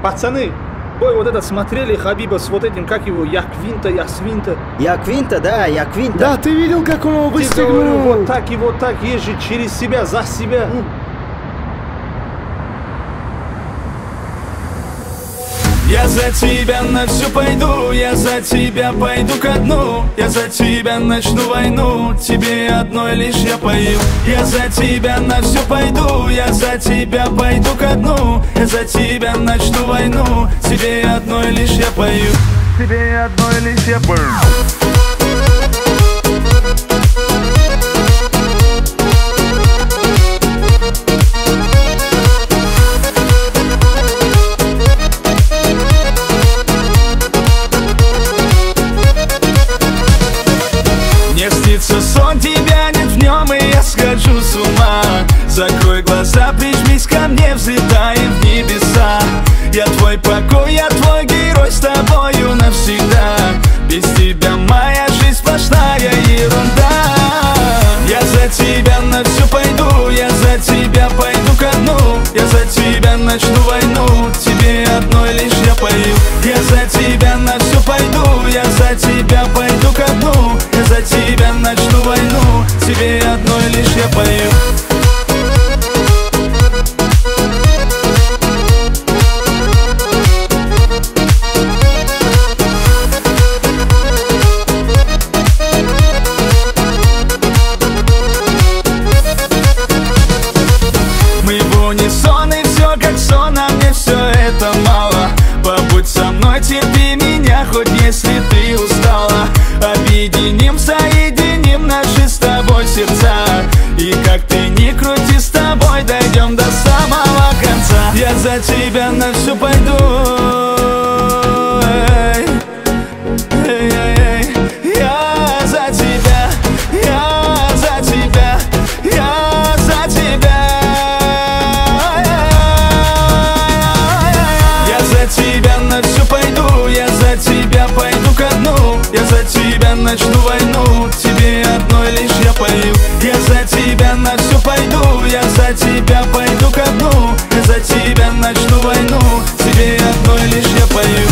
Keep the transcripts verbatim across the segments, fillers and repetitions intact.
Пацаны, бой вот этот смотрели Хабиба с вот этим, как его, Яквинта, Ясвинта? Яквинта, да, Яквинта. Да, ты видел, как он его выстегнул? Вот так и вот так езжит через себя, за себя. Я за тебя на всю пойду, я за тебя пойду ко дну. Я за тебя начну войну, тебе одной лишь я пою. Я за тебя на всю пойду, я за тебя пойду ко дну. Я за тебя начну войну, тебе одной лишь я пою. Тебе одной лишь я пою. Сон тебя нет в нем, и я схожу с ума. Закрой глаза, прижмись ко мне, взлетаем в небеса. Я твой покой, я твой герой, с тобою навсегда. Без тебя моя жизнь сплошная ерунда. Я за тебя на всю пойду, я за тебя пойду ко дну. Я за тебя начну войну, тебе одной лишь я пою. Я за тебя на всю пойду, я за тебя пойду ко дну. Я за тебя начну войну, тебе одной лишь я пою. Мы в унисон, и все как сон, а мне все это мало. Побудь со мной, терпи меня, хоть если ты устала. Объединим, соединим наши с тобой сердца. И как ты ни крути, с тобой дойдем до самого конца. Я за тебя на всю пойду. Эй, эй, эй, эй. Я за тебя, я за тебя, я за тебя. Я за тебя на всю пойду, я за тебя пойду ко дну. Я за тебя начну войну, тебе одной лишь я пою. Я за тебя на всю пойду, я за тебя пойду ко дну. Я за тебя начну войну, тебе одной лишь я пою.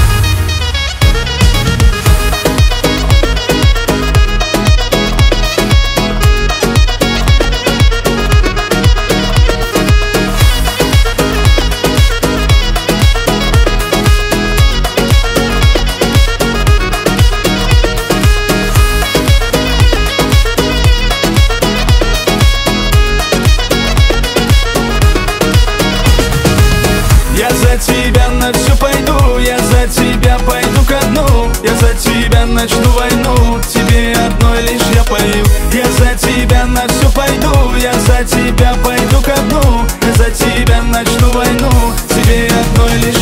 Я за тебя на всю пойду, я за тебя пойду ко дну. Я за тебя начну войну, тебе одной лишь я пою. Я за тебя на всю пойду, я за тебя пойду ко дну. Я за тебя начну войну, тебе одной лишь